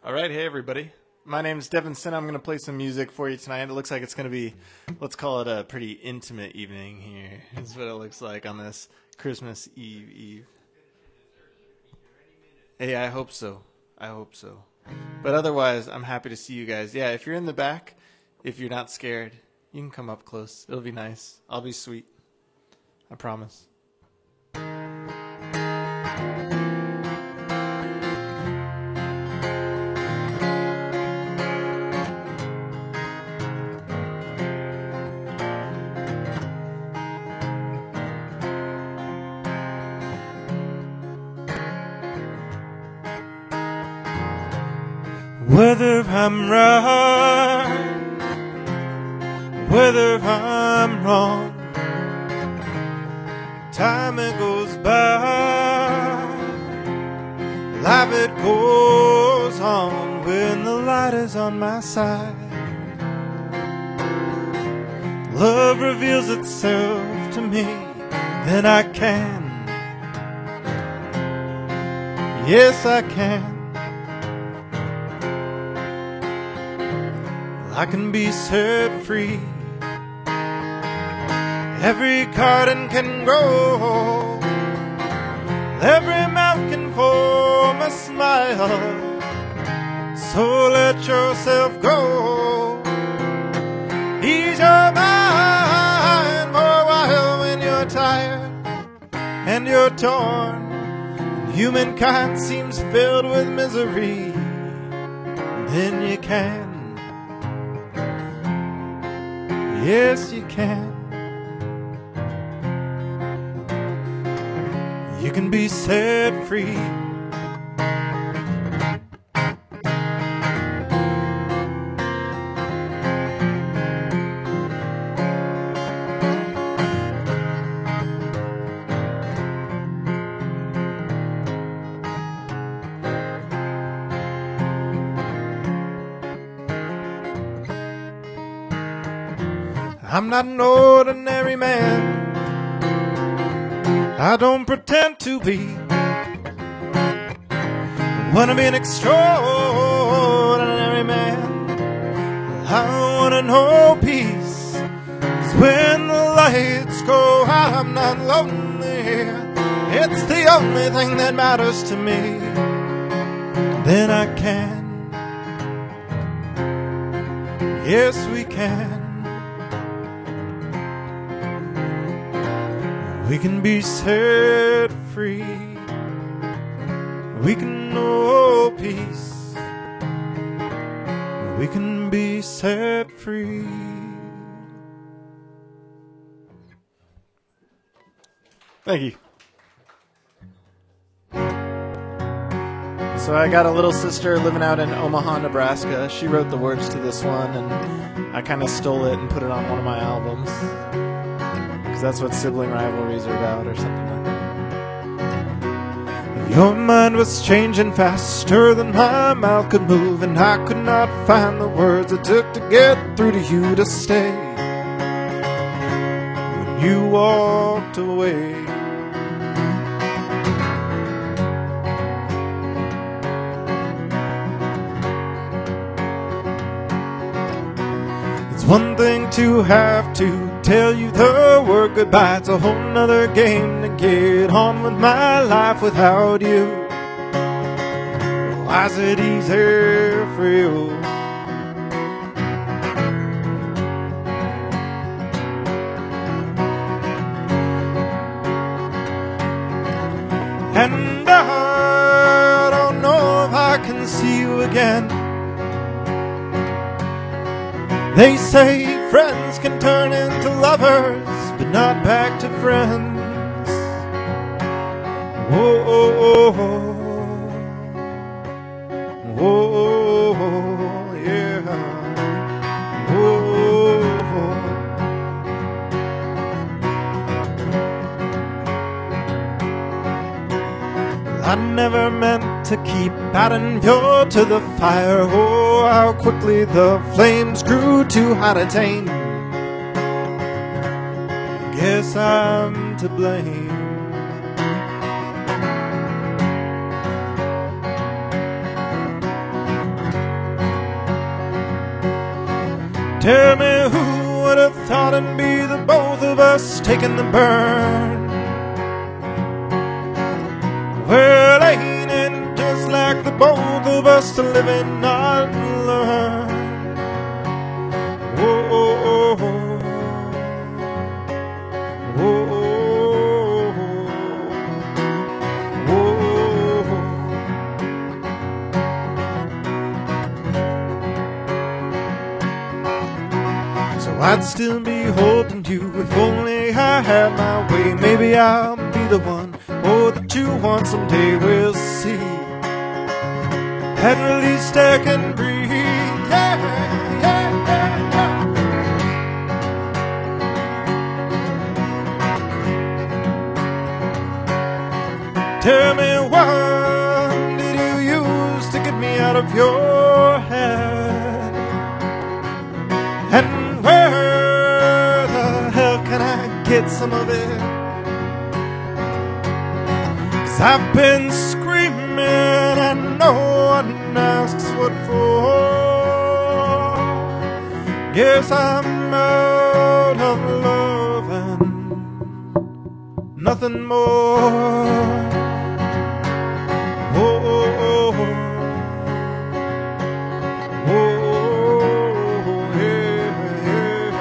All right, hey everybody. My name's Devin Sin. I'm going to play some music for you tonight. It looks like it's going to be, let's call it a pretty intimate evening here. That's what it looks like on this Christmas Eve. Hey, I hope so. I hope so. But otherwise, I'm happy to see you guys. Yeah, if you're in the back, if you're not scared, you can come up close. It'll be nice. I'll be sweet. I promise. Whether I'm right, whether I'm wrong, time it goes by, life it goes on when the light is on my side. Love reveals itself to me, then I can, yes I can. I can be set free. Every garden can grow, every mouth can form a smile. So let yourself go. Ease your mind for a while when you're tired and you're torn. Humankind seems filled with misery. Then you can. Yes, you can. You can be set free. I'm not an ordinary man. I don't pretend to be. I wanna be an extraordinary man. I wanna know peace. 'Cause when the lights go out, I'm not lonely. It's the only thing that matters to me. Then I can. Yes, we can. We can be set free. We can know peace. We can be set free. Thank you. So I got a little sister living out in Omaha, Nebraska. She wrote the words to this one, and I kind of stole it and put it on one of my albums. Because that's what sibling rivalries are about, or something like that. Your mind was changing faster than my mouth could move, and I could not find the words it took to get through to you to stay. When you walked away, it's one thing to have to tell you the word goodbye. It's a whole nother game to get on with my life without you. Why is it easier for you? And I don't know if I can see you again. They say friends can turn into lovers, but not back to friends. Whoa, oh, oh, oh, oh, yeah. Whoa, I never meant to keep adding fuel to the fire. Oh, how quickly the flames grew too hot to tame. Guess I'm to blame. Tell me who would have thought it'd be the both of us taking the burn. Well, ain't it just like the both of us to live and not learn? Whoa, oh, oh, whoa, whoa, whoa. So I'd still be holding you if only I had my way. Maybe I'll be the one, oh, that you want someday, we'll see. At least I can breathe, yeah, yeah, yeah, yeah. Tell me, what did you use to get me out of your head? And where the hell can I get some of it? 'Cause I've been screaming and no one asks what for. Guess I'm out of love and nothing more. Oh, oh, oh, oh, oh, yeah, yeah,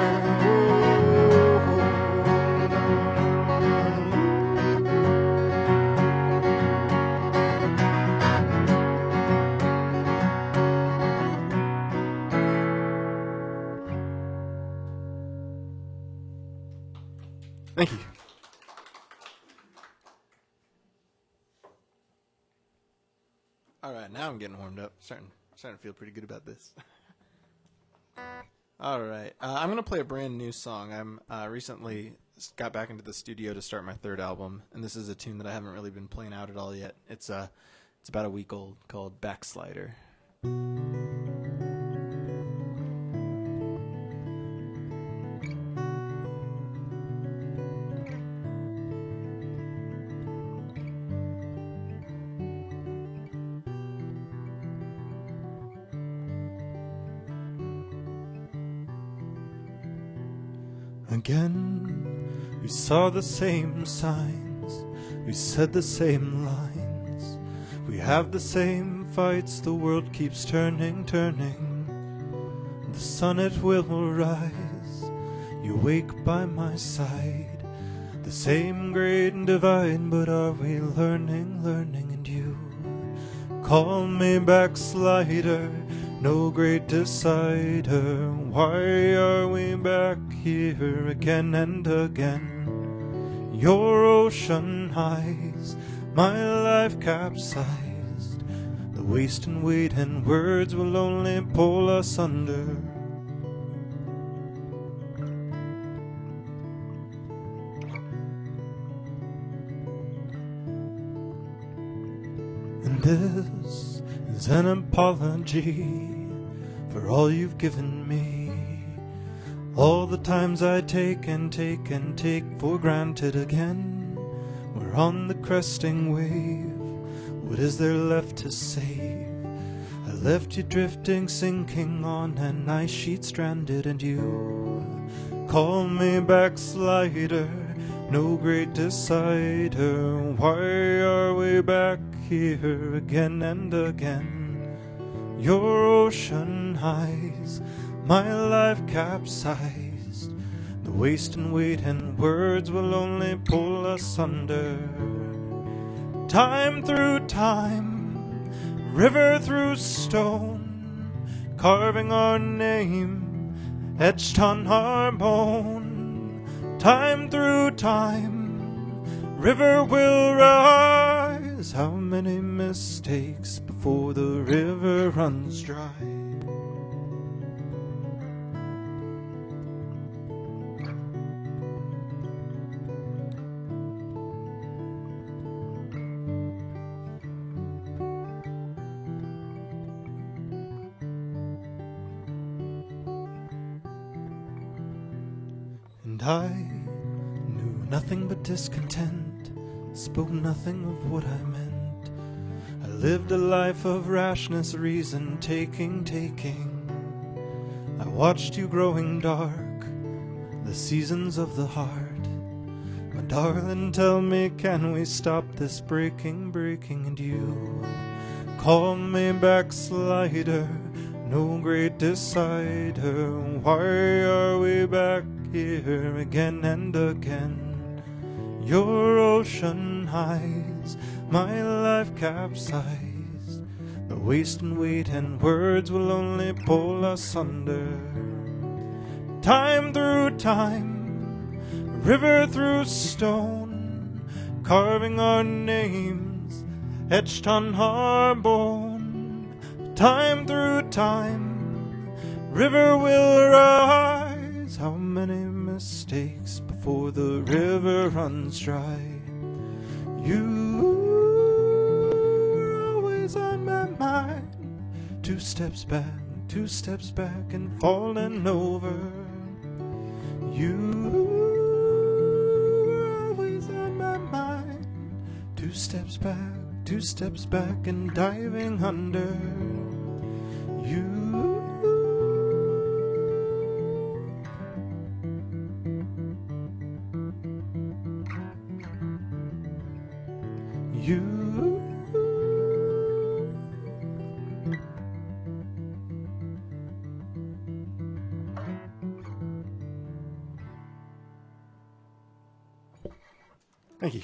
Thank you. All right, now I'm getting warmed up. Starting to feel pretty good about this. All right, I'm gonna play a brand new song. I'm recently got back into the studio to start my third album, and this is a tune that I haven't really been playing out at all yet. It's about a week old, called Backslider. Again, we saw the same signs, we said the same lines, we have the same fights, the world keeps turning, turning. The sun it will rise, you wake by my side, the same great divide, but are we learning, learning? And you call me backslider, no great decider. Why are we back here again and again? Your ocean highs, my life capsized. The waste and weight and words will only pull us under. And this is an apology for all you've given me, all the times I take and take and take for granted again. We're on the cresting wave, what is there left to save? I left you drifting, sinking on an ice sheet stranded, and you call me backslider, no great decider. Why are we back here again and again? Your ocean highs, my life capsized. The waste and weight and words will only pull us under. Time through time, river through stone, carving our name etched on our bone. Time through time, river will rise. How many mistakes before the river runs dry? And I knew nothing but discontent, spoke nothing of what I meant. I lived a life of rashness, reason taking. I watched you growing dark, the seasons of the heart. My darling, tell me, can we stop this breaking, and you call me backslider, no great decider. Why are we back here again and again? Your ocean highs, my life capsized. The waste and weight and words will only pull us under. Time through time, river through stone, carving our names etched on our bone. Time through time, river will rise. How many mistakes before the river runs dry? You are always on my mind. 2 steps back and falling over. You are always on my mind. 2 steps back and diving under. You Thank you.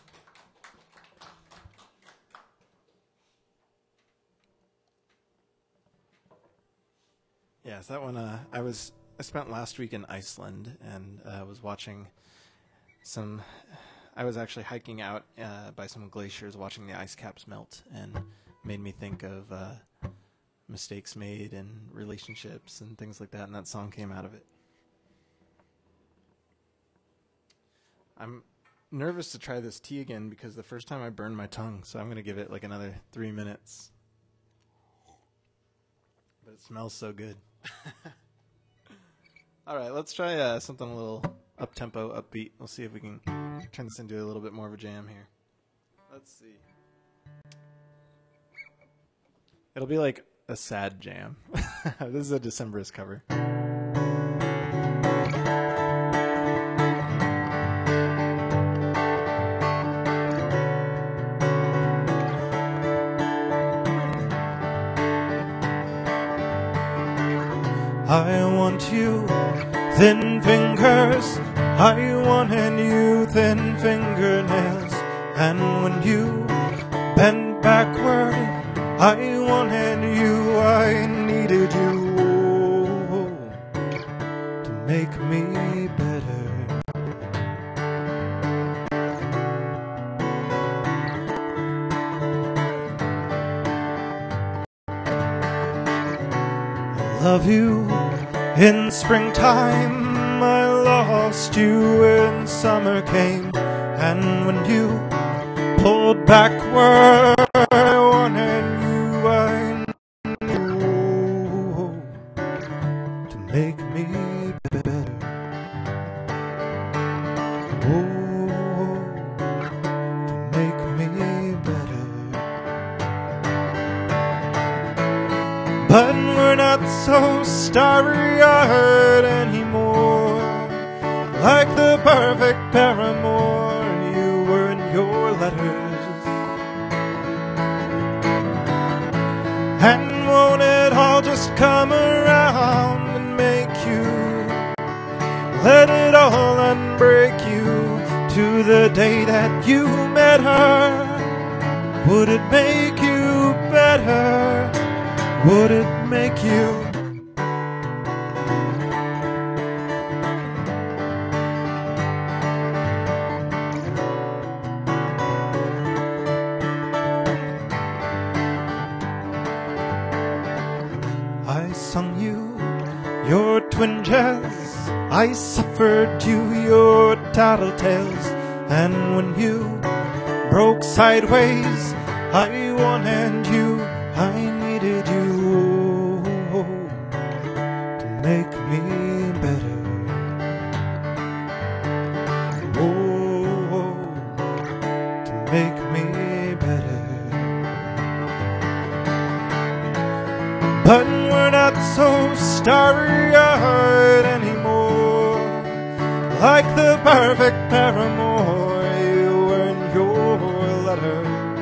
Yes, that one. I spent last week in Iceland and was watching some. I was actually hiking out by some glaciers, watching the ice caps melt, and made me think of mistakes made in relationships and things like that. And that song came out of it. I'm nervous to try this tea again because the first time I burned my tongue, so I'm going to give it like another 3 minutes. But it smells so good. All right, let's try something a little up-tempo, upbeat. We'll see if we can turn this into a little bit more of a jam here. Let's see. It'll be like a sad jam. This is a Decemberist cover. I want you, thin fingers. I wanted you, thin fingernails. And when you bent backward, I wanted you, I needed you to make me better. I love you in springtime, I lost you when summer came. And when you pulled backward, I wanted you, I knew to make me better. Oh, to make me better. But we're not so starry-eyed anymore, like the perfect paramour you were in your letters. And won't it all just come around and make you, let it all unbreak you to the day that you met her? Would it make you better? Would it make you? I sung you your twinges, I suffered you your tattletales. And when you broke sideways, I wanted you, I needed you to make me better. Oh, to make me better. But we're not so starry-eyed anymore, like the perfect paramour you were in your letter.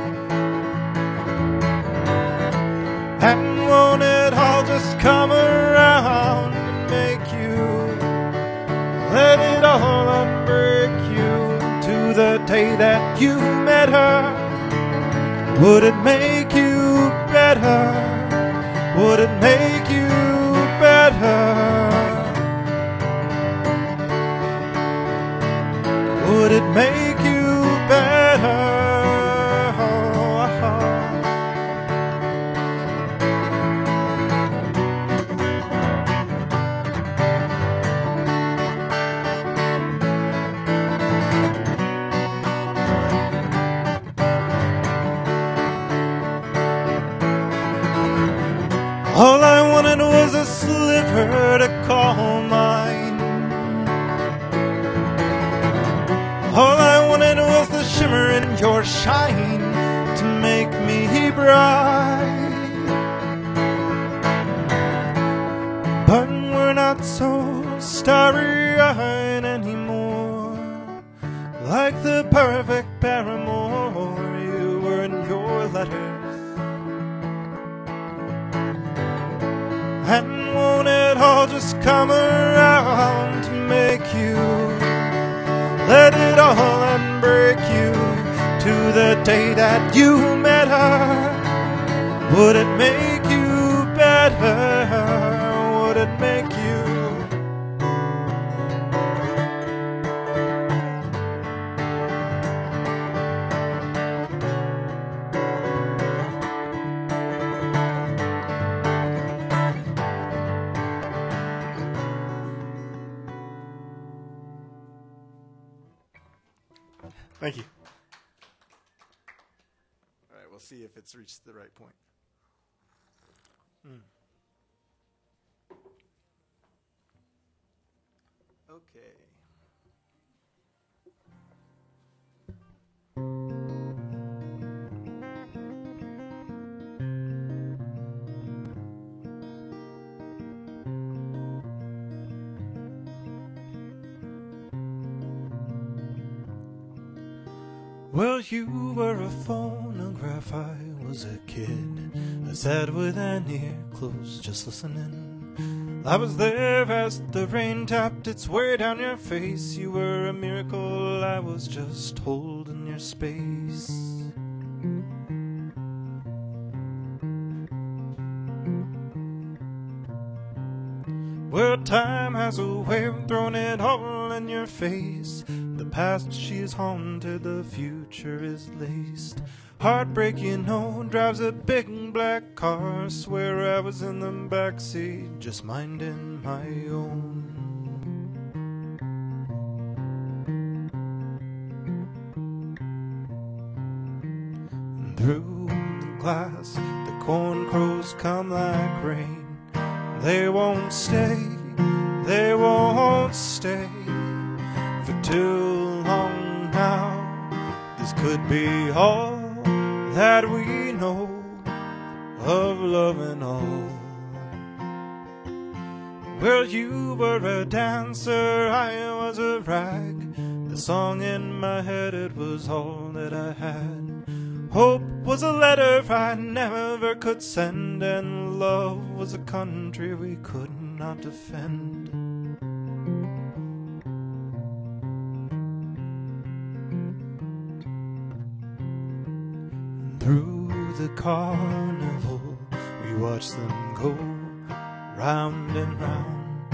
And won't it all just come around and make you, let it all unbreak you to the day that you met her? Would it make you better? Would it make you better? Would it make you better? All I wanted was a sliver to call mine. All I wanted was the shimmer in your shine to make me bright. But we're not so starry-eyed anymore, like the perfect paramour you were in your letters. And won't it all just come around to make you, let it all unbreak you to the day that you met her? Would it make you better? Would it make you? Thank you. All right, we'll see if it's reached the right point. Okay. Well, you were a phonograph, I was a kid. I sat with an ear closed, just listening. I was there as the rain tapped its way down your face. You were a miracle, I was just holding your space. Well, time has a way of throwing it all in your face. The past, she is haunted, the future is laced. Heartbreak, you know, drives a big black car. Swear I was in the backseat, just minding my own. And through the glass, the corn crows come like rain. They won't stay, they won't stay for too long now. This could be all that we know of love and all. Well, you were a dancer, I was a rag. The song in my head, it was all that I had. Hope was a letter I never could send, and love was a country we could not defend. And through the carnival, we watched them go round and round.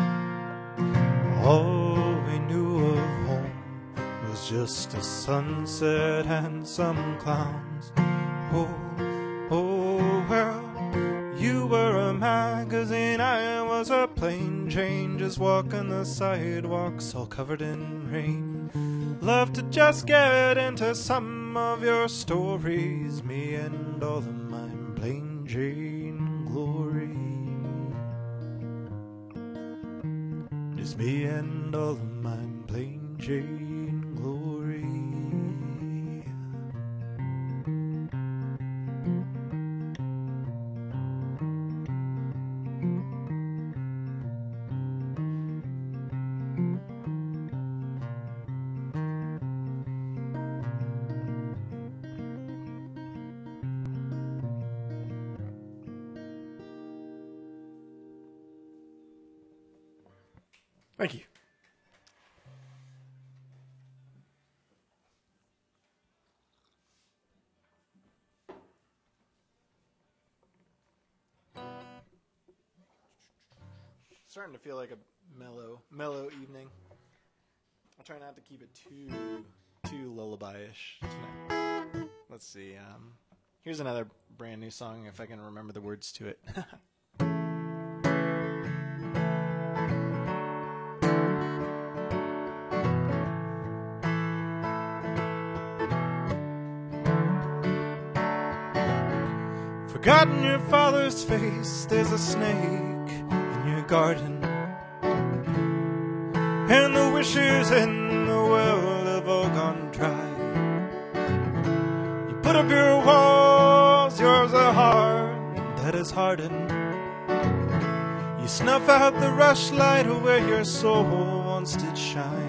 All we knew of home was just a sunset and some clowns. Oh, oh, well, you were a magazine, I was a plain Jane, just walking the sidewalks all covered in rain. Love to just get into some of your stories, me and all of my plain Jane glory. Just me and all of my plain Jane glory. Thank you. Starting to feel like a mellow evening. I'll try not to keep it too lullaby-ish tonight. Let's see. Here's another brand new song, if I can remember the words to it. Forgotten your father's face, there's a snake in your garden, and the wishes in the world have all gone dry. You put up your walls, yours a heart that is hardened. You snuff out the rushlight where your soul once did shine.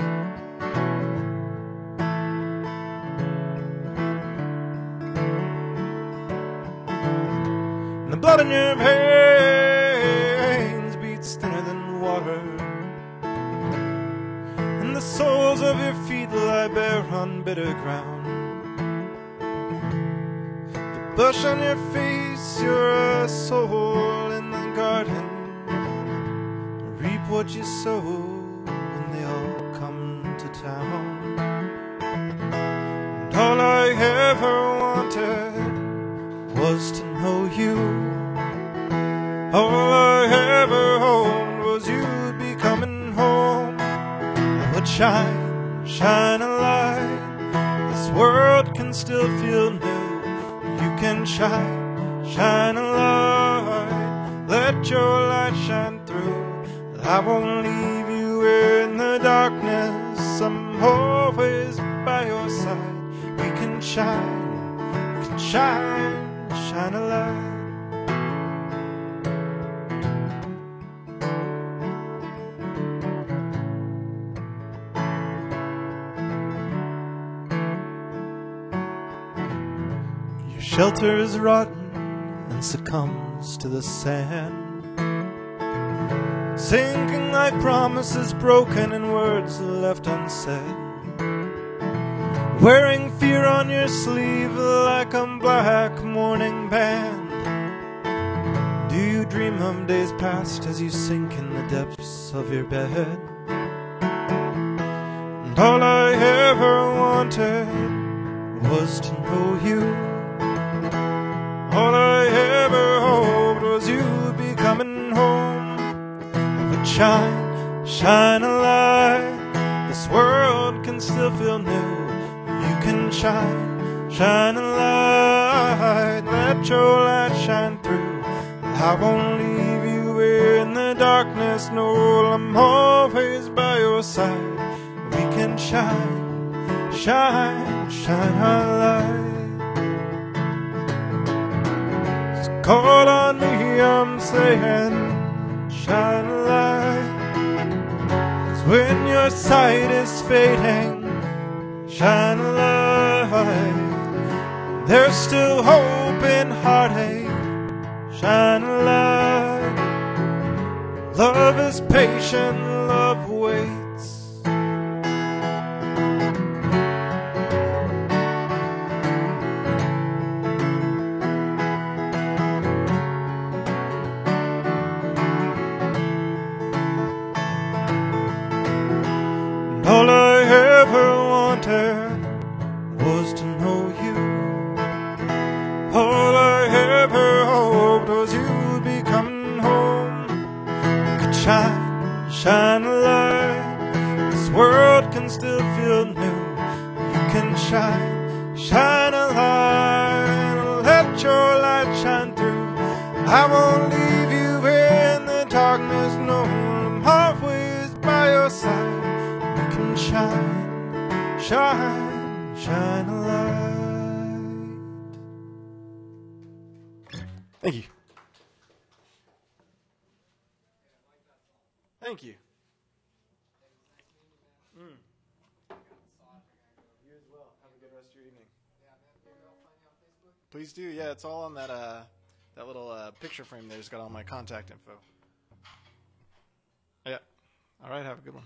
The blood in your veins beats thinner than water, and the soles of your feet lie bare on bitter ground. The bush on your face, you're a soul in the garden. Reap what you sow when they all come to town. And all I ever wanted was to know you. All I ever hoped was you'd be coming home. I would shine a light. This world can still feel new. You can shine a light. Let your light shine through. I won't leave you in the darkness. I'm always by your side. We can shine a light. Your shelter is rotten and succumbs to the sand, sinking like promises broken and words left unsaid. Wearing fear on your sleeve like a black mourning band. Do you dream of days past as you sink in the depths of your bed? And all I ever wanted was to know you. All I ever hoped was you'd be coming home. I would shine a light. This world can still feel new. You can shine a light. Let your light shine through. I won't leave you in the darkness. No, I'm always by your side. We can shine our light. So call on me, I'm saying, shine a light. 'Cause when your sight is fading, shine a light. There's still hope in heartache. Shine a light. Love is patient, love waits. And all I ever wanted was to know you. All I ever hoped was you'd be coming home. You could shine a light. This world can still feel new. You can shine a light. Let your light shine through. I won't leave you in the darkness. No, I'm always by your side. You can shine a light. Thank you. Thank you. You as well. Have a good rest of your evening. Please do. Yeah, it's all on that little picture frame there. It's got all my contact info. Yeah. All right, have a good one.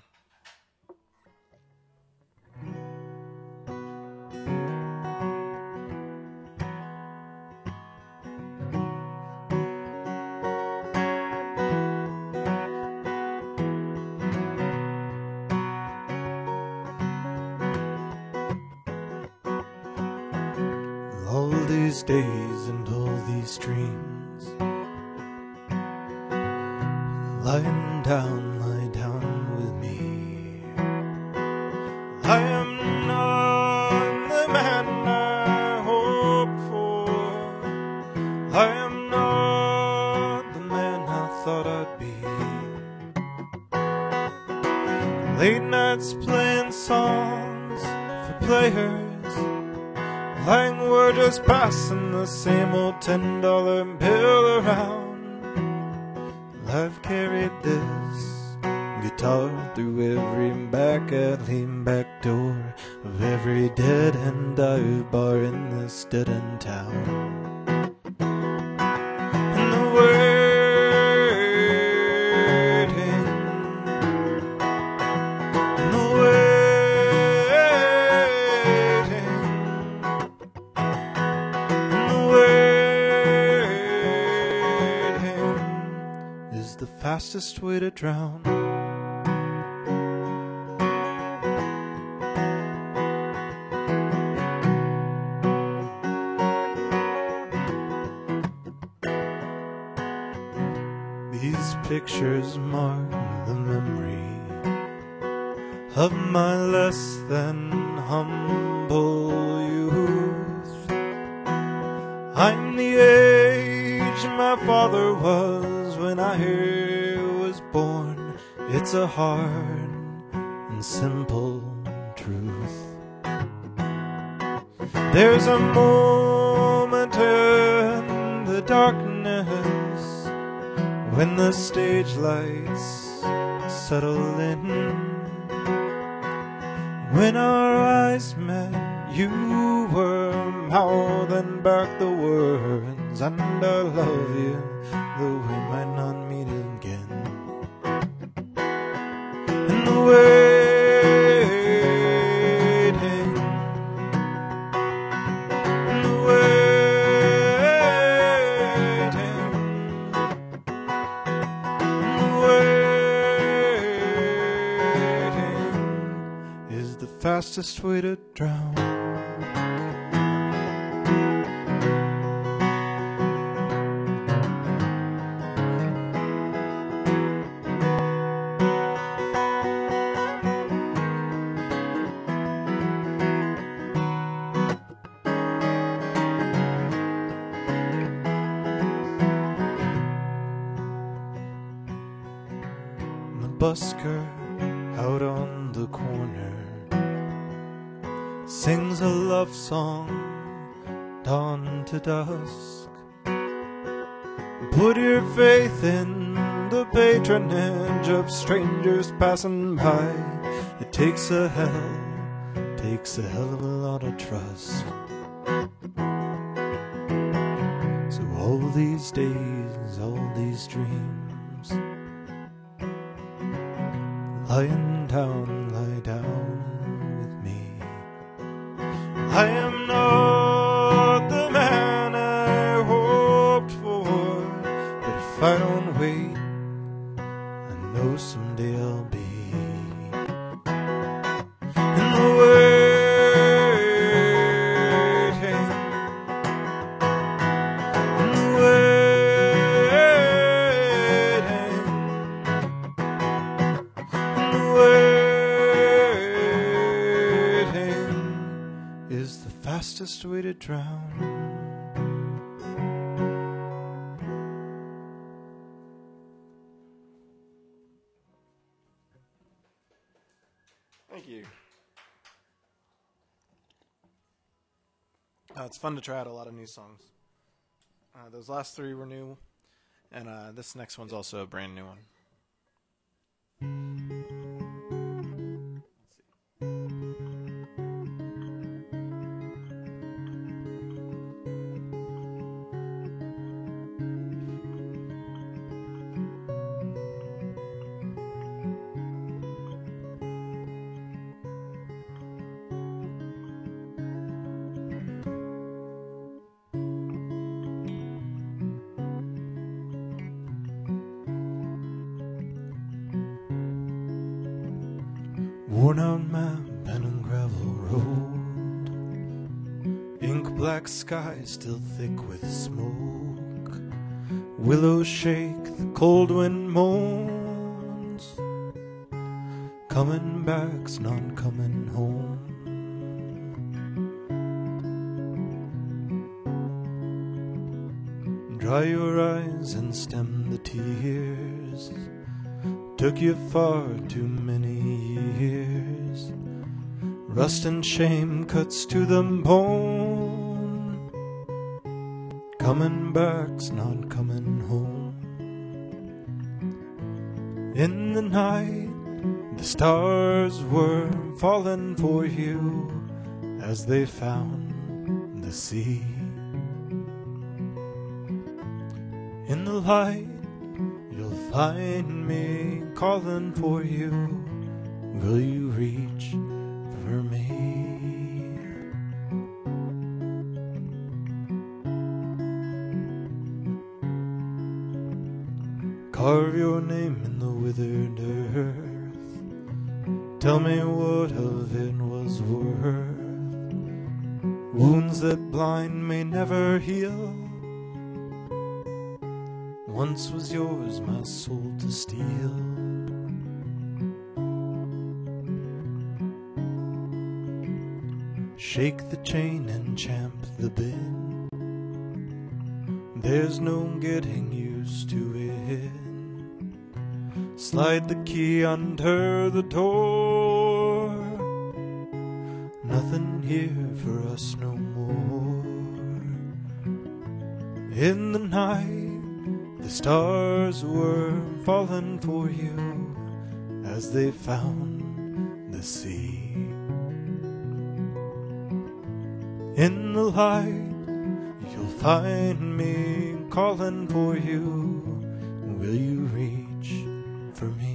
All these days and all these dreams, lying down, lie down with me. I am not the man I hoped for. I am not the man I thought I'd be. Late nights playing songs for players, like we're just passing the same old $10 bill around. I've carried this guitar through every back alley, back door of every dead-end dive bar in this dead-end town. And the waiting, and the waiting, and the waiting is the fastest way to drown. These pictures mark the memory of my less than humble youth. I'm the age my father was when I was born. It's a hard and simple truth. There's a moment in the darkness when the stage lights settle in. When our eyes met, you were mouthing back the words, and I love you, though we might not meet again. And the waiting, and the waiting, and the waiting is the fastest way to drown. Busker out on the corner sings a love song dawn to dusk. Put your faith in the patronage of strangers passing by. It takes a hell of a lot of trust. So all these days, all these dreams, lying down, lie down with me. I am not the man I hoped for, but if I don't wait, I know someday I'll be. And the waiting, and the waiting, and the waiting is the fastest way to drown. Thank you. It's fun to try out a lot of new songs. Those last three were new, and this next one's also a brand new one. worn out map and a gravel road, ink black sky still thick with smoke, willows shake, the cold wind moans, coming back's not coming home. Dry your eyes and stem the tears, took you far too many years. Rust and shame cuts to the bone, coming back's not coming home. In the night, the stars were falling for you as they found the sea. In the light, you'll find me calling for you. Will you reach for me? Carve your name in the withered earth. Tell me what of it was worth. Wounds that blind may never heal. Once was yours, my soul to steal. Shake the chain and champ the bit. There's no getting used to it. Slide the key under the door. Nothing here for us no more. In the night, the stars were falling for you as they found the sea. In the light, you'll find me calling for you. Will you reach for me?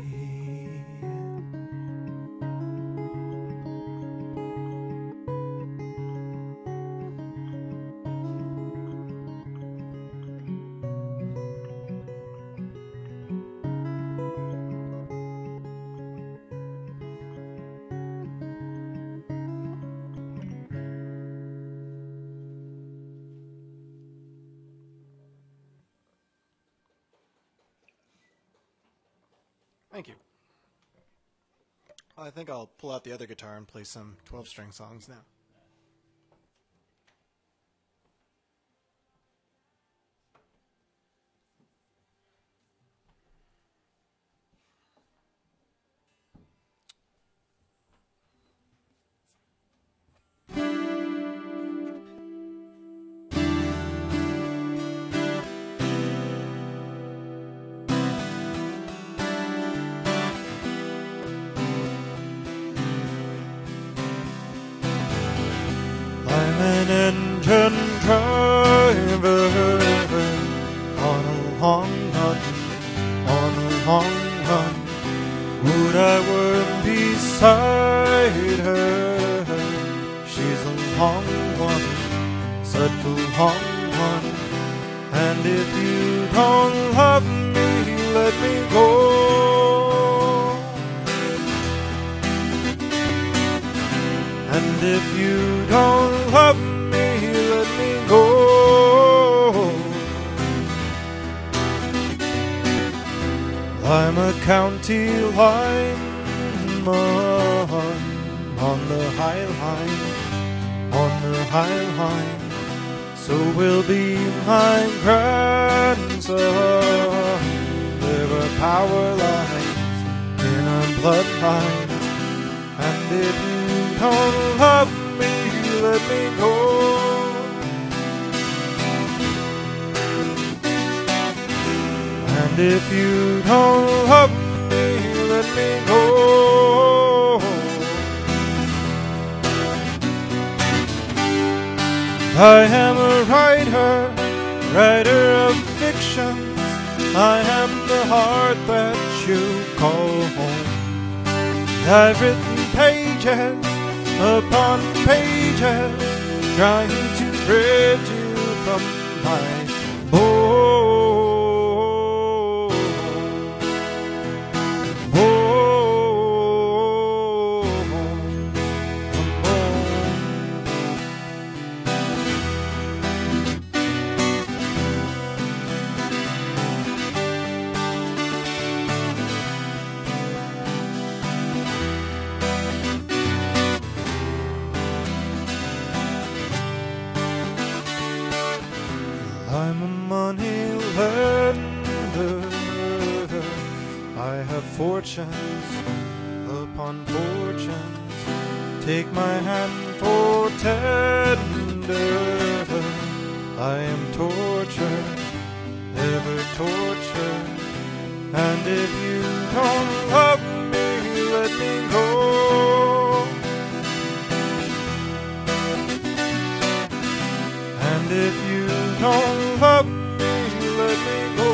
Thank you. I think I'll pull out the other guitar and play some 12-string songs now. I'm an engine driver on a long run, on a long run. Would I were beside her? She's a long one, such a long one. And if you don't love me, let me go. And if you don't love me, let me go. I'm a county lineman on the High Line, on the High Line. So will be my grandson. There are power lines in our bloodline. And if you don't love me, let me go. And if you don't love me, let me go. I am a writer, writer of fiction. I am the heart that you call home. I've written pages upon pages, trying to rid you from my home. I'm a money lender. I have fortunes upon fortunes. Take my hand for tender. I am tortured, ever tortured. And if you don't love me, let me go. And if you don't love me, let me go.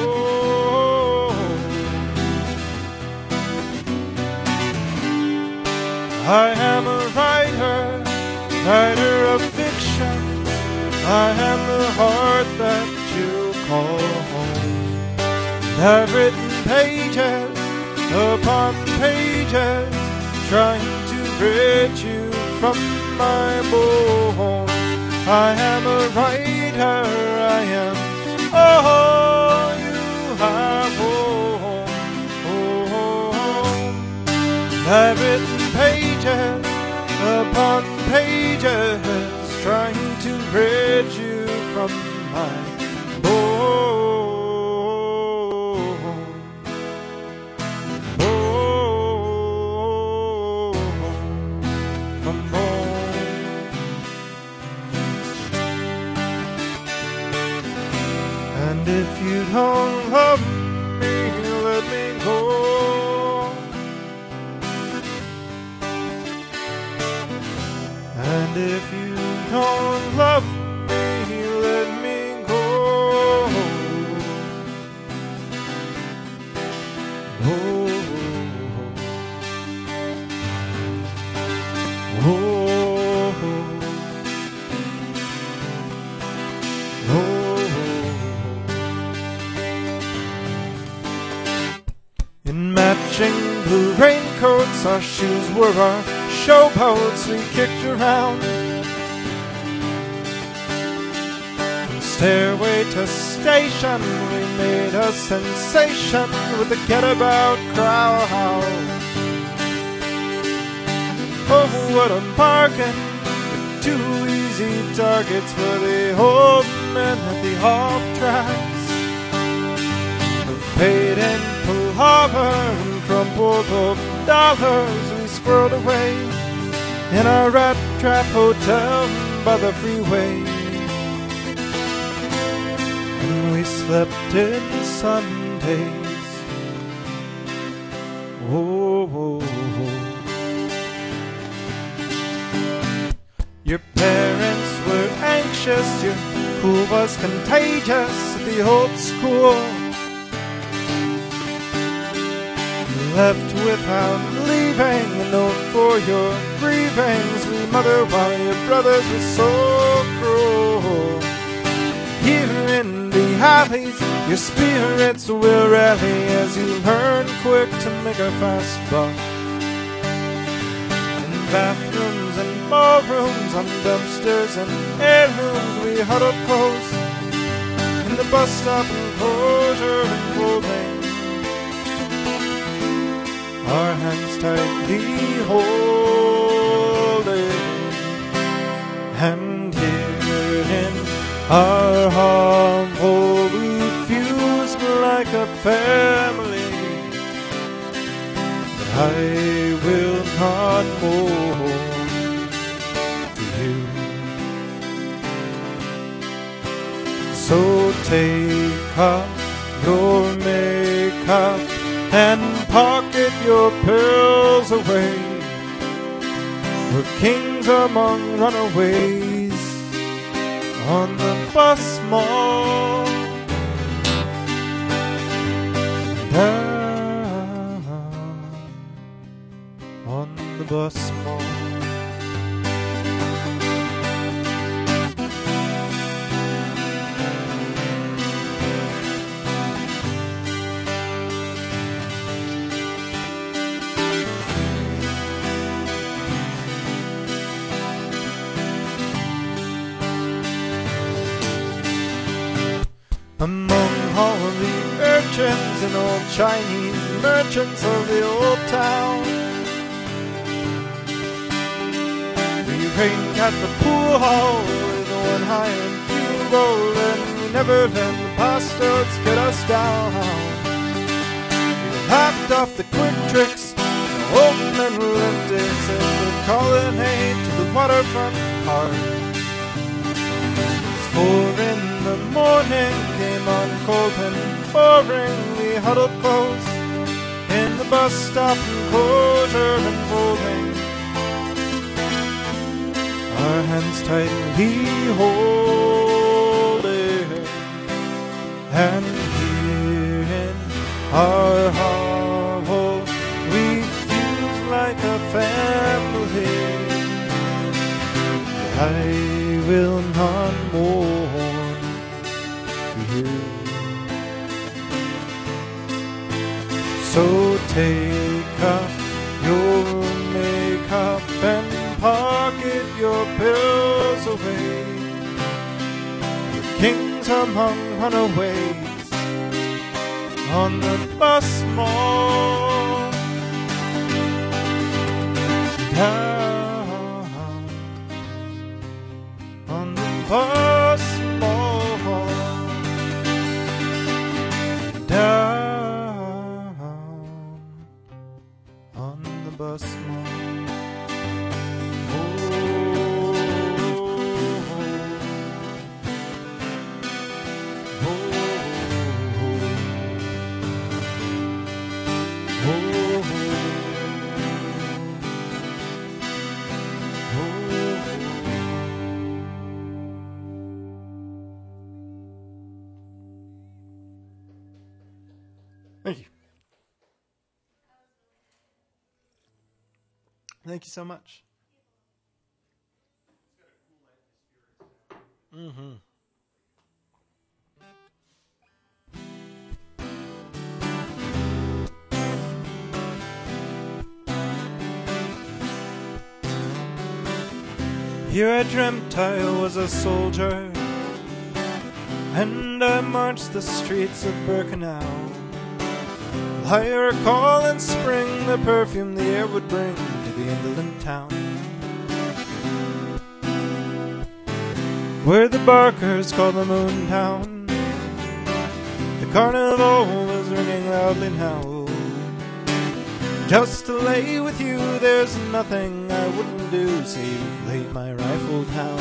I am a writer of fiction. I am the heart that you call home. I've written pages upon pages, trying to rid you from my bones. I am a writer, I am all you have. I've written pages upon pages, trying to rid you from my bones. And if you don't love me, let me go. And if you don't love me, let me go. Oh, oh, oh, oh. In matching blue raincoats, our shoes were our showboats we kicked around. From stairway to station, we made a sensation with the get-about crowd. Oh, what a bargain! Two easy targets for the old men at the off-tracks. Paid in palaver and crumpled up dollars we squirreled away in a rat trap hotel by the freeway. And we slept in Sundays. Oh, oh, oh. Your parents were anxious, your cool was contagious at the old school. Left without leaving a note for your grievings. We mother while your brothers were so cruel. Here in the alleys, your spirits will rally as you learn quick to make a fast buck. In bathrooms and ballrooms, on dumpsters and airrooms, we huddled close. In the bus stop enclosure and clothing, our hands tightly holding. And here in our home, we fused like a family. But I will not mourn for you. So take off your makeup and pocket your pearls away. We're kings among runaways on the bus mall. Down on the bus mall. Among all of the urchins and old Chinese merchants of the old town, we ranged at the pool hall with one high and two low, and we never let the bastards get us down. We laughed off the quick tricks, the old mental antics, and the colonnade to the waterfront park. 4 in the morning came on cold and pouring. We huddled close in the bus stop enclosure and folding our hands tightly holding, and here in our hovel we feel like a family. I will not mourn you. So take off your makeup and pocket your pills away. We're kings among runaways on the bus mall. Down on the bus mall. Down on the bus mall. Thank you. Thank you so much. Mm-hmm. Here I dreamt I was a soldier, and I marched the streets of Birkenau. I recall in spring the perfume the air would bring to the indolent town, where the barkers call the moon town. The carnival was ringing loudly now. Just to lay with you, there's nothing I wouldn't do, save lay my rifle down.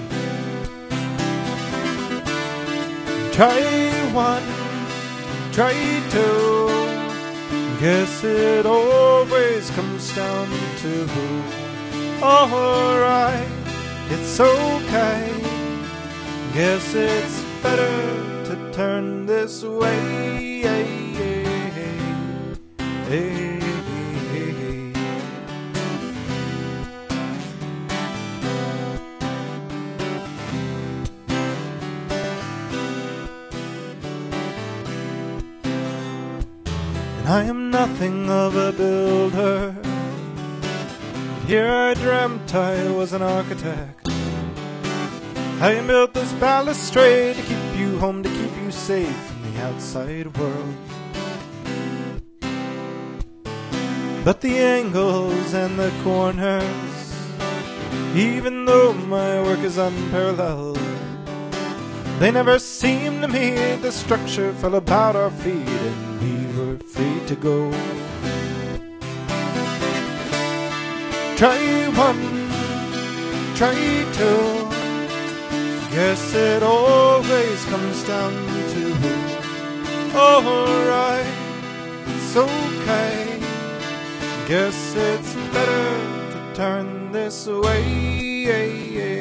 Try one, try two, guess it always comes down to alright, it's okay. Guess it's better to turn this way. I am nothing of a builder. Here I dreamt I was an architect. I built this balustrade to keep you home, to keep you safe from the outside world. But the angles and the corners, even though my work is unparalleled, they never seemed to me. The structure fell about our feet and we were free to go. Try one, try two, guess it always comes down to alright, it's okay. Guess it's better to turn this way.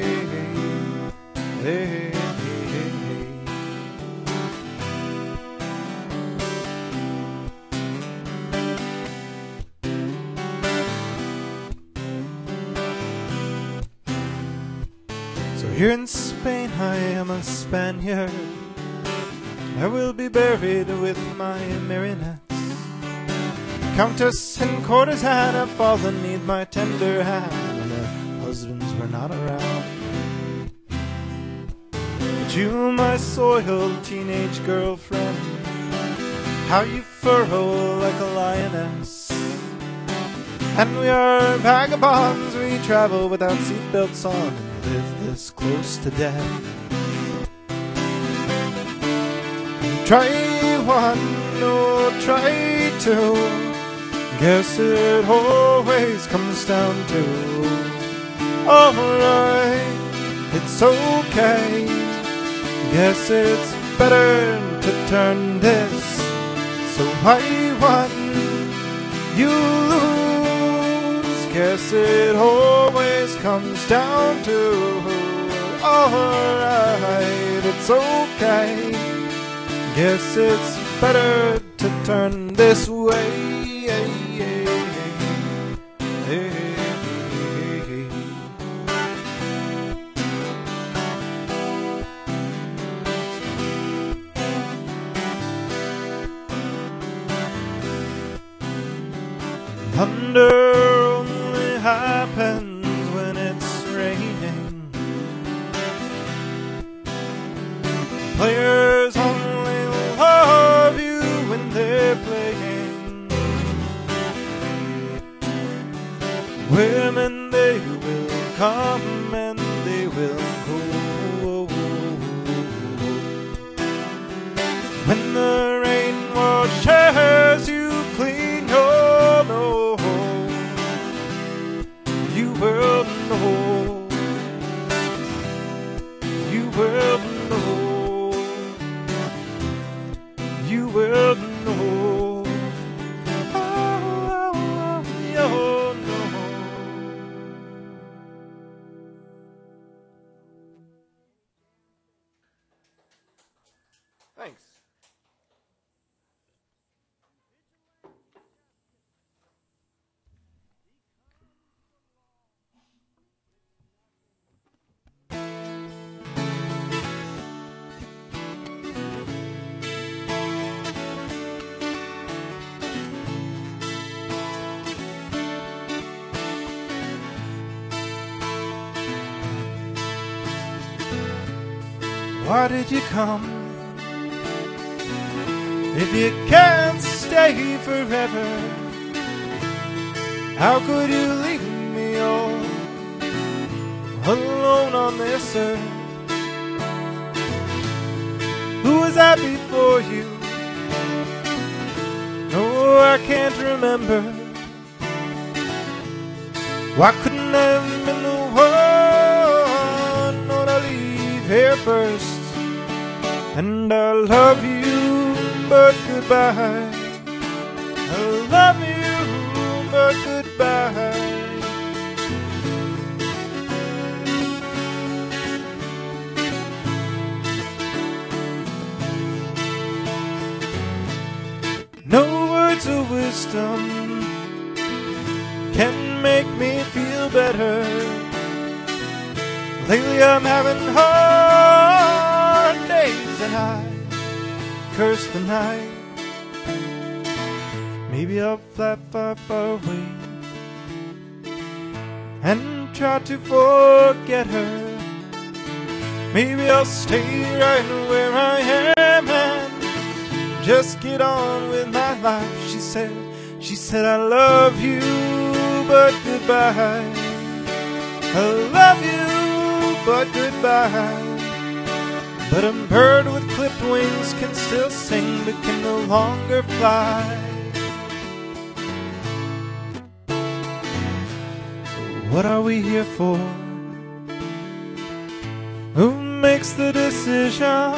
So here in Spain I am a Spaniard. I will be buried with my marionettes. Countess and courtesan have fallen 'neath my tender hand when their husbands were not around. But you, my soiled teenage girlfriend, how you furrow like a lioness. And we are vagabonds, we travel without seatbelts on, and live this close to death. Try one, oh, try two. Guess it always comes down to alright, it's okay. Guess it's better to turn this. So I won, you lose. Guess it always comes down to alright, it's okay. Guess it's better to turn this way. Thunder only happens when it's raining. Players only love you when they're playing. Women, they will come and they will go. When the rain washes you clean, oh no, you will know, you will know, you will know, oh, you know. Thanks. Why did you come if you can't stay forever? How could you leave me all alone on this earth? Who was I before you? No, I can't remember. Why couldn't I have been the one to leave here first? And I love you, but goodbye. I love you, but goodbye. No words of wisdom can make me feel better. Lately I'm having hard days and I curse the night. Maybe I'll fly far, far away and try to forget her. Maybe I'll stay right where I am and just get on with my life. She said I love you, but goodbye. I love you, but goodbye. But a bird with clipped wings can still sing, but can no longer fly. So what are we here for? Who makes the decision?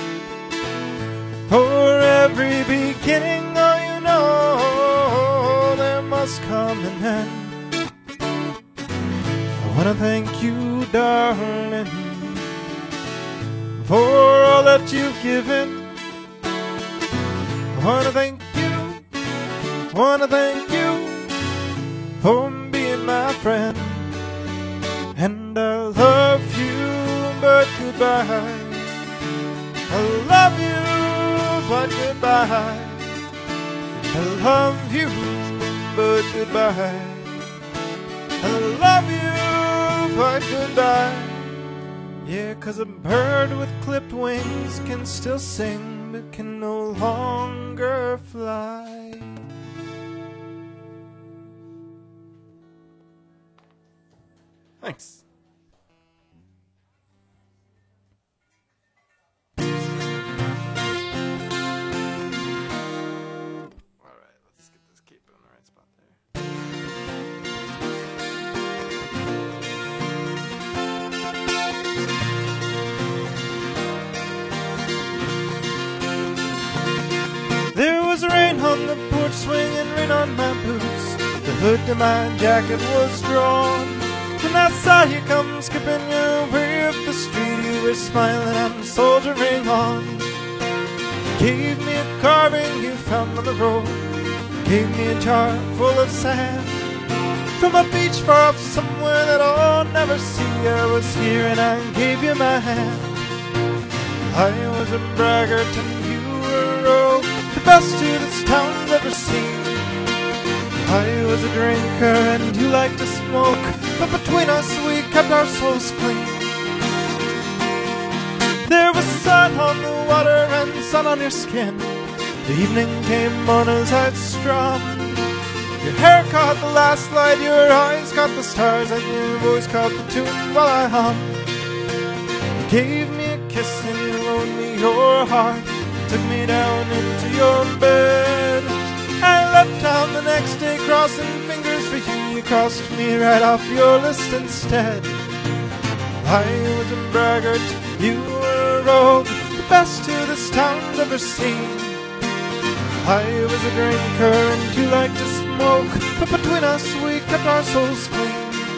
For every beginning, oh, you know, there must come an end. I want to thank you, darling, for all that you've given. I want to thank you for being my friend. And I love you, but goodbye. I love you, but goodbye. I love you, but goodbye. I love you, but goodbye. Yeah, 'cause a bird with clipped wings can still sing, but can no longer fly. Thanks. was rain on the porch swing and rain on my boots. The hood to my jacket was drawn. When I saw you come skipping your way up the street, you were smiling and soldiering on. You gave me a carving you found on the road. Gave me a jar full of sand. From a beach far off somewhere that I'll never see, I was here and I gave you my hand. I was a braggart and you were a rogue, the best you this town's ever seen. I was a drinker and you liked to smoke, but between us we kept our souls clean. There was sun on the water and sun on your skin. The evening came on as I'd strummed. Your hair caught the last light, your eyes caught the stars, and your voice caught the tune while I hummed. You gave me a kiss and you loaned me your heart, took me down into your bed. I left town the next day crossing fingers for you. You crossed me right off your list instead. I was a braggart, you were a rogue, the best who this town's ever seen. I was a drinker and you liked to smoke, but between us we kept our souls clean.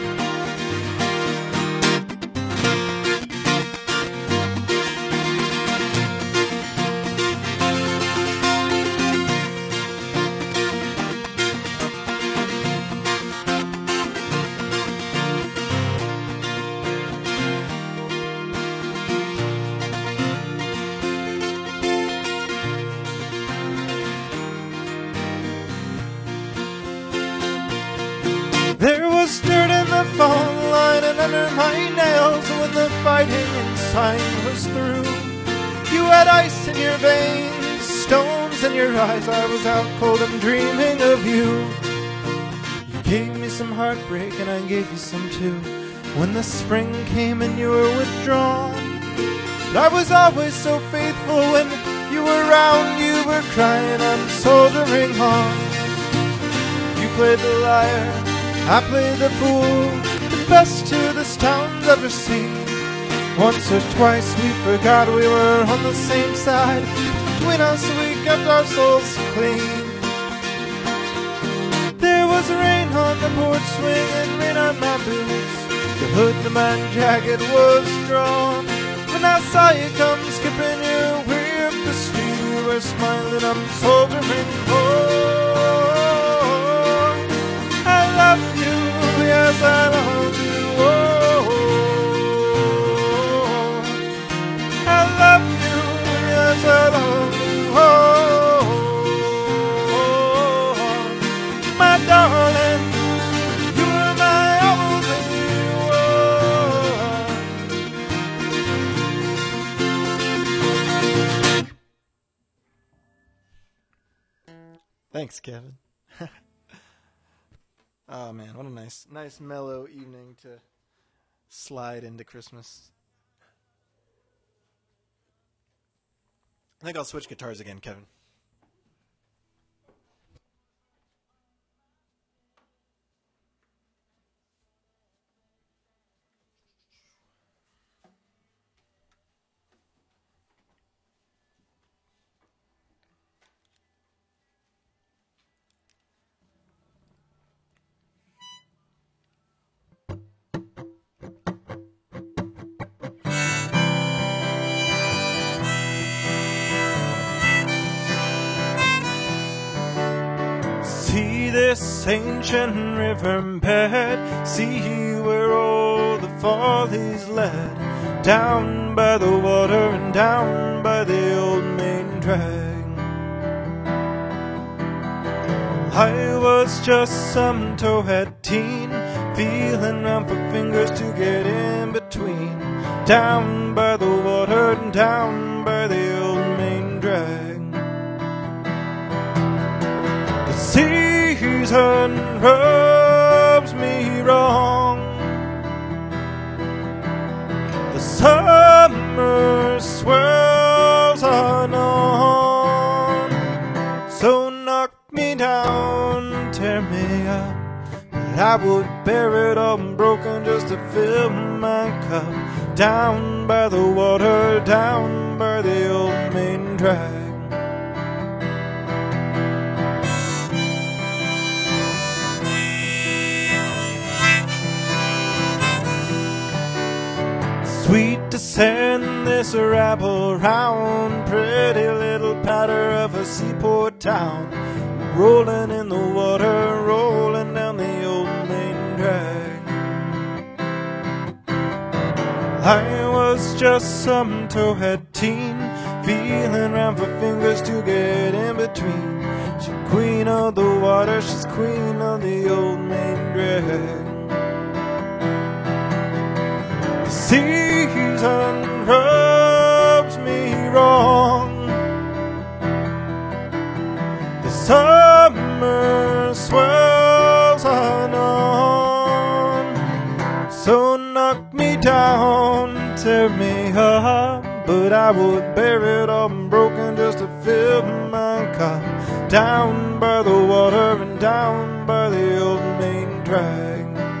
There was dirt in the phone line and under my nails. When the fighting inside was through, you had ice in your veins, stones in your eyes. I was out cold and dreaming of you. You gave me some heartbreak and I gave you some too. When the spring came and you were withdrawn, but I was always so faithful. When you were around, you were crying, I'm soldiering on. You played the lyre, I played the fool, the best two this town's ever seen. Once or twice we forgot we were on the same side. Between us we kept our souls clean. There was rain on the porch swing and rain on my boots. The hood to my jacket was drawn. When I saw you come skipping your way up the street, you were smiling, I'm soldiering on. I love you, yes I love you, oh. I love you, yes I love you, oh. My darling, you are my only one. Thanks, Kevin. Oh man, what a nice mellow evening to slide into Christmas. I think I'll switch guitars again, Kevin. See this ancient river bed, see where all the follies led, down by the water and down by the old main drag. I was just some towhead teen, feeling round for fingers to get in between, down by the water and down by the old main drag. The season rubs me wrong, the summer swirls on, so knock me down, tear me up, but I would bear it all broken just to fill my cup, down by the water, down by the old main drag. send this rabble round, pretty little patter of a seaport town, rolling in the water, rolling down the old main drag. I was just some towhead teen, feeling round for fingers to get in between. She's queen of the water, she's queen of the old main drag. The season rubs me wrong, the summer swells on, so knock me down, tear me up, but I would bear it all broken just to fill my cup. Down by the water and down by the old main drag.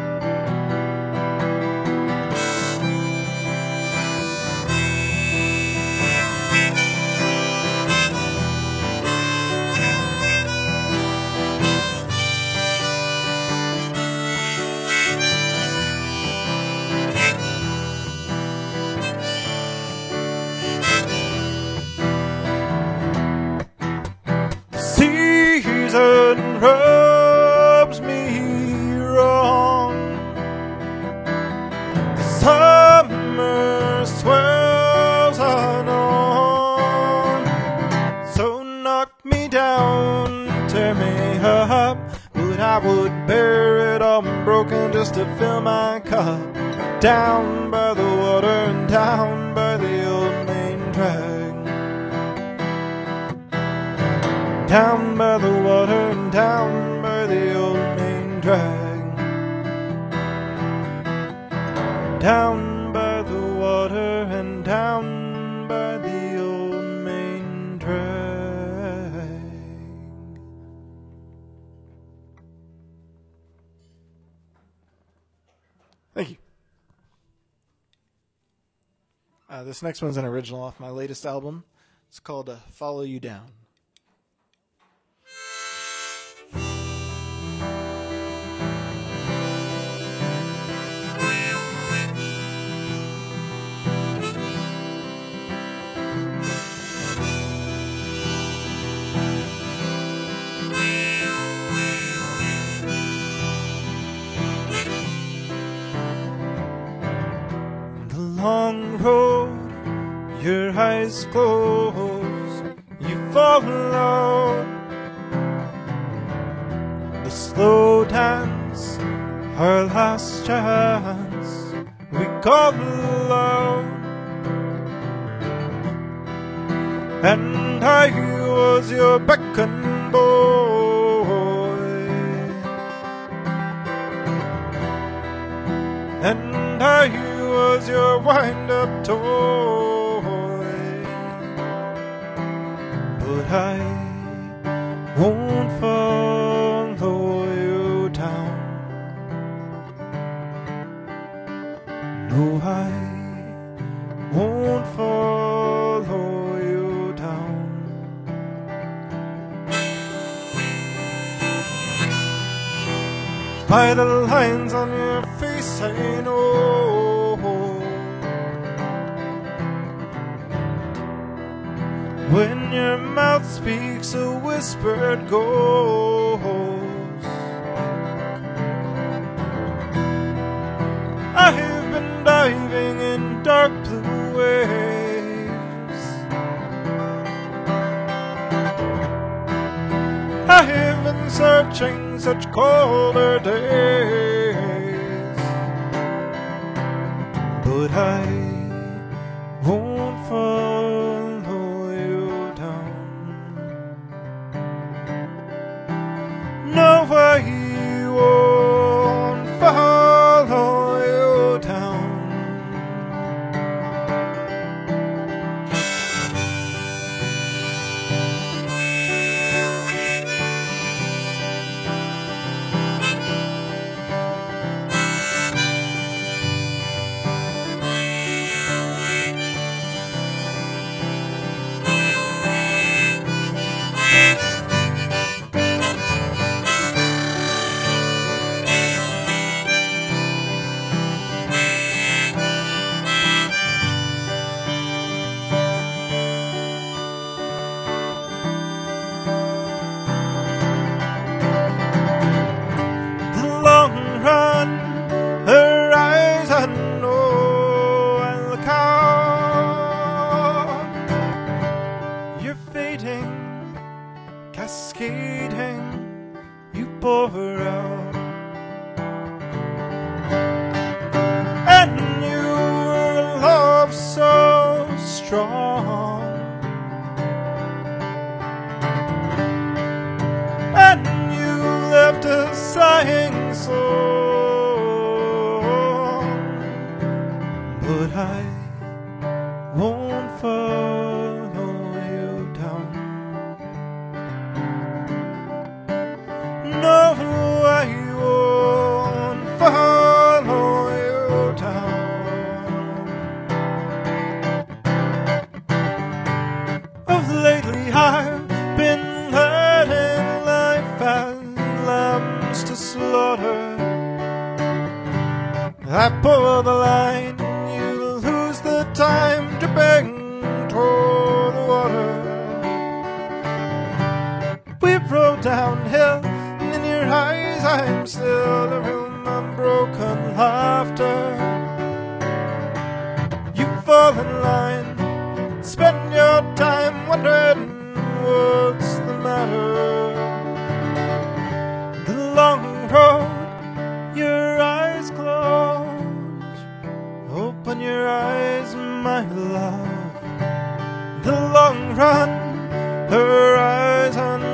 Season rubs me wrong, the summer swells on, so knock me down, tear me up, but I would bear it all broken just to fill my cup. Down by the water and down by the old main drag. Down by the water and down by the old main drag. Down by the water and down by the old main drag. Thank you. This next one's an original off my latest album. It's called Follow You Down. Long road, your eyes closed, you follow the slow dance, our last chance, we call love. And I was your beckoning boy, and I was your wind-up toy, but I won't follow you down. No, I won't follow you down. By the lines on your face, I know. When your mouth speaks, a whispered ghost. I have been diving in dark blue waves. I have been searching such colder days, but I won't follow you down. No, I won't follow you down. cascading, you pour out. And your love so strong, and you left us sighing song, but I won't follow you down. No, I won't follow you down. Of lately I've been letting life as lambs to slaughter. I pull the line, you lose the time to beg toward the water. We rode downhill, and in your eyes I'm still a room of broken laughter. You fall in line, spend your time wondering what's the matter. The long road, your eyes closed. Open your eyes, my love. The long run, her eyes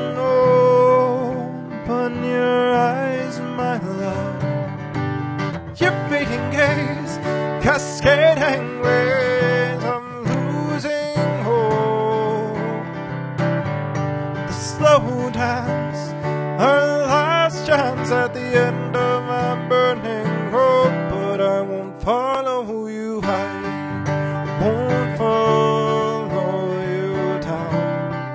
unopen. Your eyes, my love. Your fading gaze, cascading waves. I'm losing hope. The slow dance, our last chance at the end of my burning rope. But I won't follow you, I won't follow you down.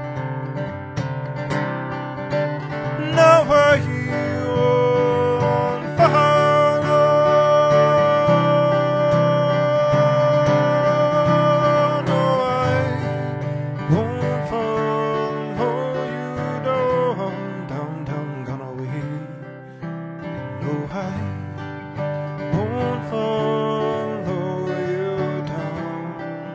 No, I won't follow. No, I won't follow you down, down, down, gone away. No, I won't follow you down.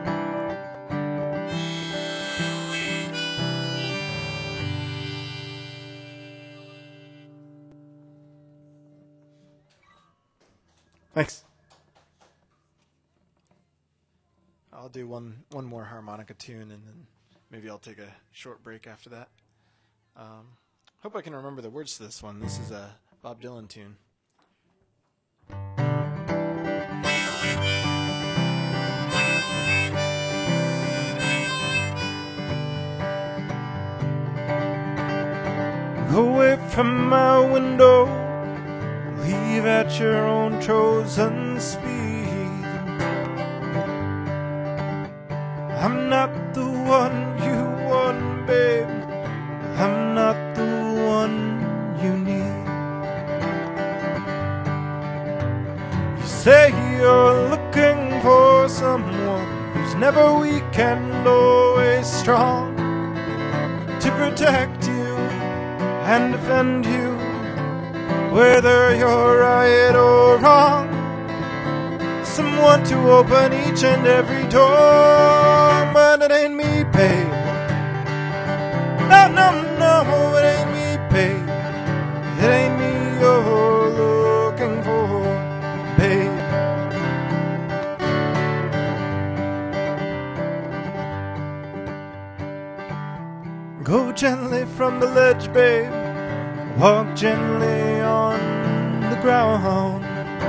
Thanks. I'll do one more harmonica tune, and then maybe I'll take a short break after that. Hope I can remember the words to this one. This is a Bob Dylan tune. Go away from my window, leave at your own chosen speed. I'm not the one you want, babe. I'm not the one you need. You say you're looking for someone who's never weak and always strong, to protect you and defend you, whether you're right or wrong. Someone to open each and every door, but it ain't me, babe. No, no, no, it ain't me, babe. It ain't me you're looking for, babe. Go gently from the ledge, babe. Walk gently on the ground.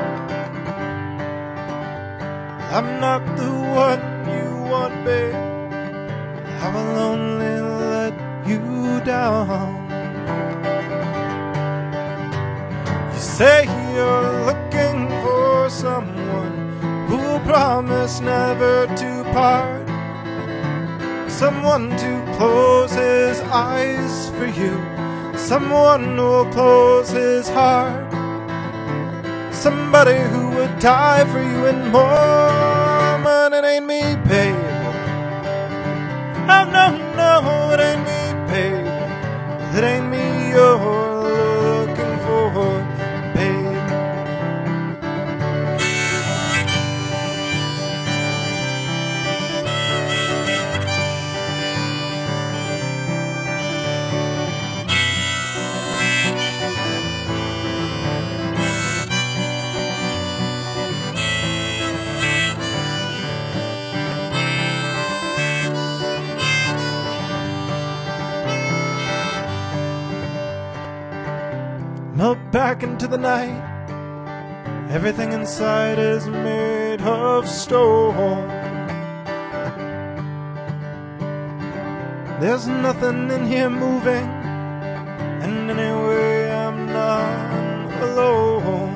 I'm not the one you want, babe. I will only let you down. You say you're looking for someone who'll promise never to part, someone to close his eyes for you, someone who'll close his heart, somebody who would die for you and more. But it ain't me, babe. Oh, no, no, it ain't me, babe. It ain't me you're looking for, babe. melt back into the night. Everything inside is made of stone. There's nothing in here moving, and anyway I'm not alone.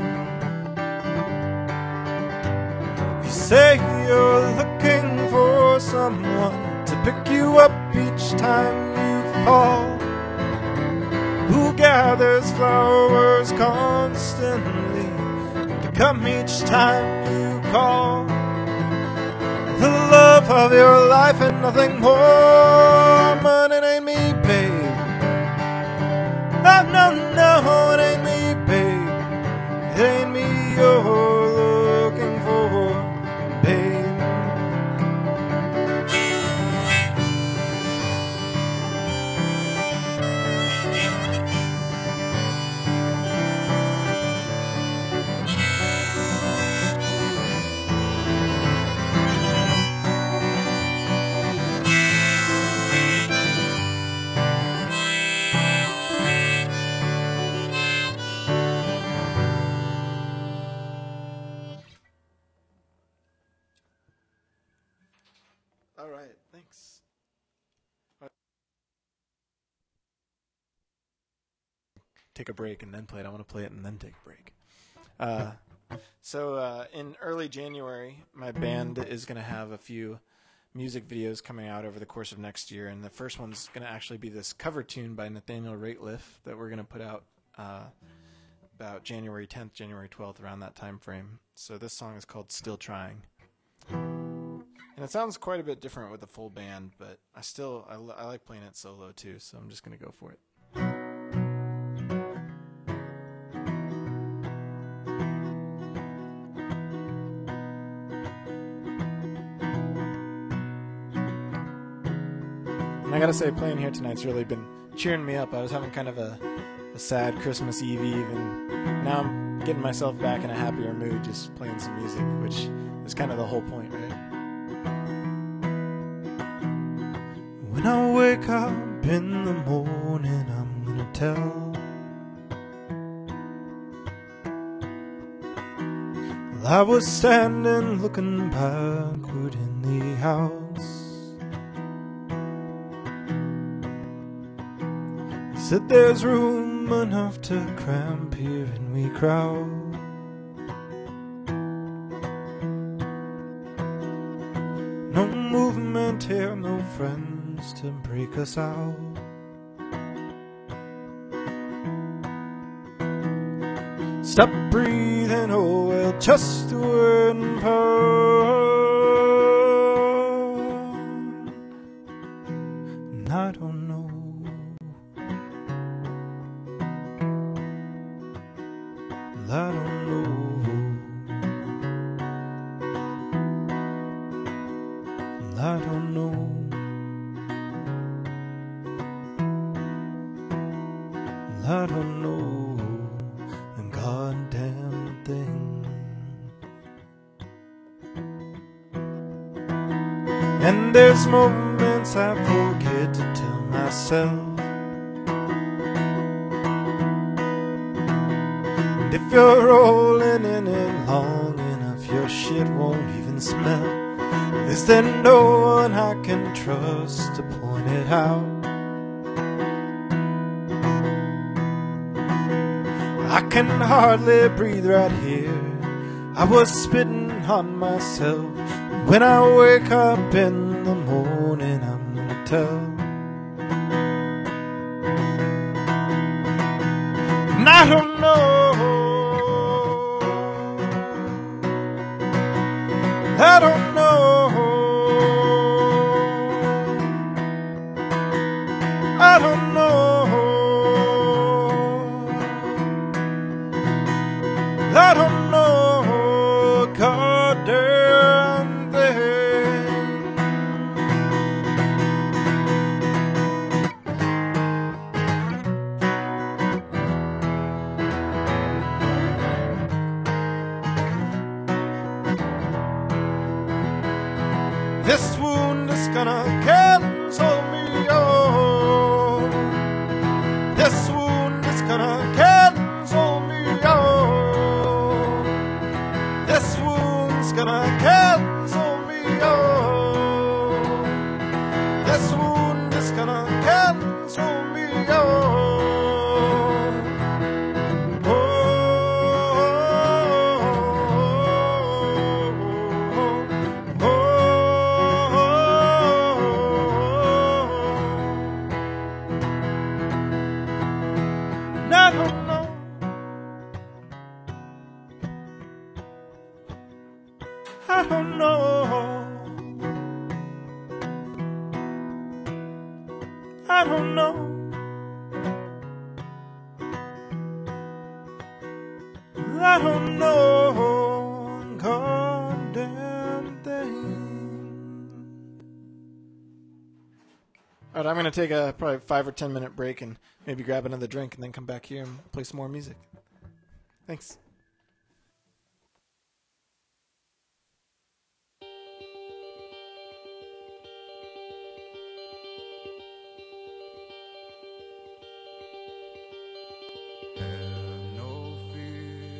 You say you're looking for someone to pick you up each time you fall, who gathers flowers constantly to come each time you call. The love of your life and nothing more, but it ain't me, babe. Oh, no, it ain't me, babe. It ain't me you're looking for, babe. All right, thanks. Take a break and then play it. I want to play it and then take a break. So in early January, my band is going to have a few music videos coming out over the course of next year, and the first one's going to actually be this cover tune by Nathaniel Rateliff that we're going to put out about January 10th, January 12th, around that time frame. So this song is called Still Trying. And it sounds quite a bit different with a full band, but I like playing it solo too, so I'm just going to go for it. And I gotta say, playing here tonight's really been cheering me up. I was having kind of a sad Christmas Eve, and now I'm getting myself back in a happier mood just playing some music, which is kind of the whole point, right? When I wake up in the morning, I'm gonna tell. Well, I was standing looking backward in the house. Said there's room enough to cramp here and we crowd. No movement here, no friends to break us out. Stop breathing, oh well, just a word and pound. And I don't know. I don't know. I don't know. I don't know a goddamn thing. And there's moments I forget to tell myself. And if you're rolling in it long enough, your shit won't even smell. Is there no one I can trust to point it out? I can hardly breathe right here. I was spitting on myself. When I wake up in the morning, I'm gonna tell. And I don't know. I don't know. I don't know. I don't know a goddamn thing. This wound is gonna cancel me, oh. This wound is gonna cancel this wound is gonna cancel me out. I don't know. I don't know. I don't know. Goddamn thing. All right, I'm going to take a probably 5 or 10 minute break and maybe grab another drink and then come back here and play some more music. Thanks.